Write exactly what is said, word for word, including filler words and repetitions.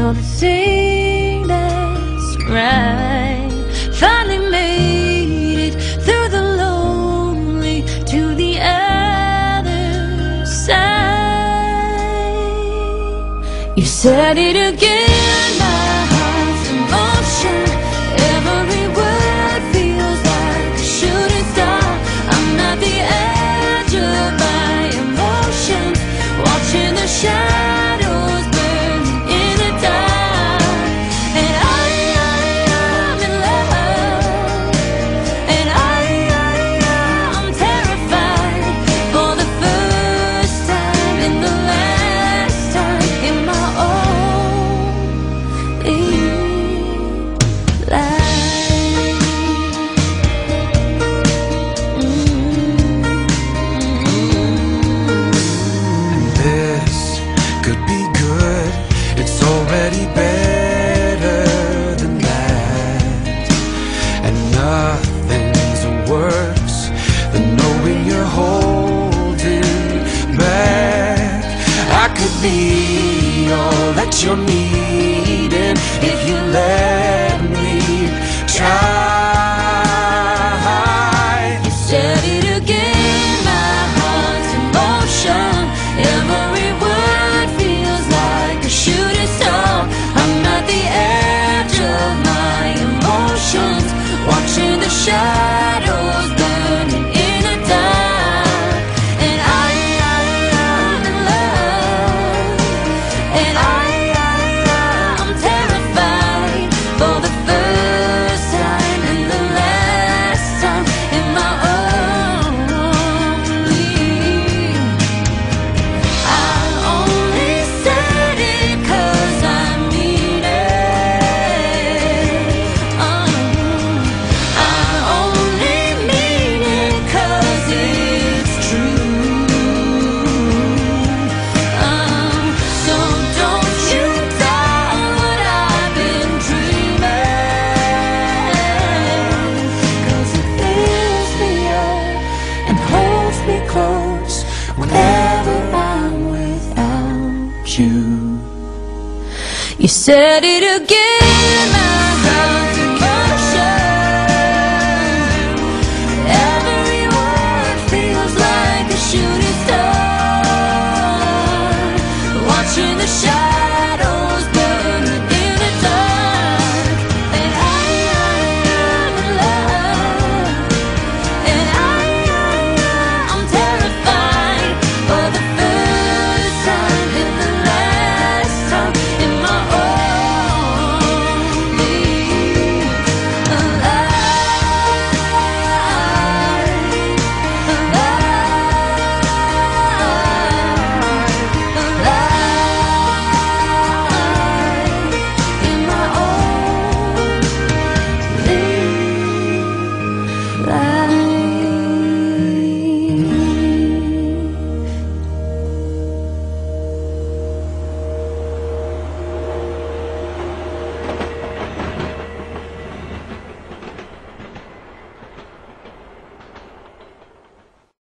for the thing that's right. Finally made it through the lonely to the other side. You said it again, my heart's in motion. Every word feels like a shooting star. I'm at the edge of my emotions, watching the shadows burn in the dark. And I, I, I'm in love. And I, I, I'm terrified for the first time and the last time in my only life. Could be good, it's already better than that. And nothing's worse than knowing you're holding back. I could be all that you're needing if you let me try. You said it again, my heart's in motion. Every word feels like a shooting star. I'm at the edge of my emotions, watching the shadows burning in the dark. And I, I, I'm in love. And I, I, I'm terrified for the first time and the last time in my only. I only said it 'cause I mean it. Uh, I only mean it 'cause it's true. Um, so don't you doubt what I've been dreaming, 'cause it fills me up and holds me close whenever I'm without you. You said it again, my heart's in motion. Every word feels like a shooting star, watching the shadows